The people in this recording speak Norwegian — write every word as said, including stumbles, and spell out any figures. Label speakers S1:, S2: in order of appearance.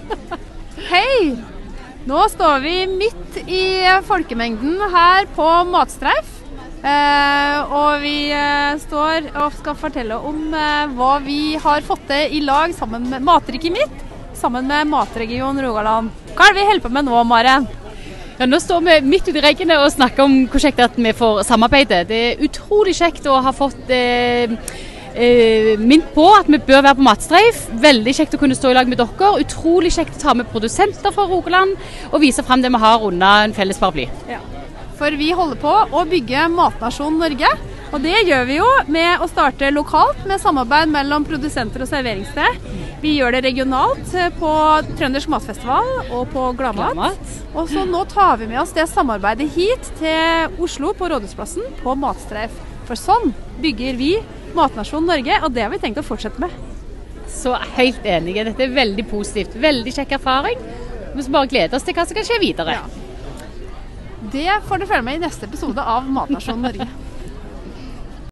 S1: Hei! Nå står vi midt i folkemengden her på Matstreif. Eh, og vi eh, står og skal fortelle om eh, hva vi har fått til i lag sammen med Matriket Midt, sammen med Matregion Rogaland. Hva er det vi holder på med nå, Maren?
S2: Ja, nå står vi midt ute i reggene og snakker om hvor kjekt at vi får samarbeide. Det er utrolig kjekt å ha fått eh, eh, minnet på at vi bør være på Matstreif. Veldig kjekt å kunne stå i lag med dere. Utrolig kjekt å ta med produsenter fra Rogaland og vise frem det vi har under en felles paraply.
S1: Ja. For vi holder på å bygge Matnasjon Norge, og det gjør vi jo med å starte lokalt med samarbeid mellom produsenter og serveringssted. Vi gjør det regionalt på Trøndersk Matfestival og på Gladmat.
S2: Gladmat.
S1: Og så nå tar vi med oss det samarbeidet hit til Oslo på Rådhusplassen på Matstreif. For sånn bygger vi Matnasjon Norge, og det har vi tenkt å fortsette med.
S2: Så helt enige. Dette er veldig positivt. Veldig kjekk erfaring. Vi skal bare glede oss til hva som kan skje videre.
S1: Ja. Det får du følge med i neste episode av Matnasjon Norge.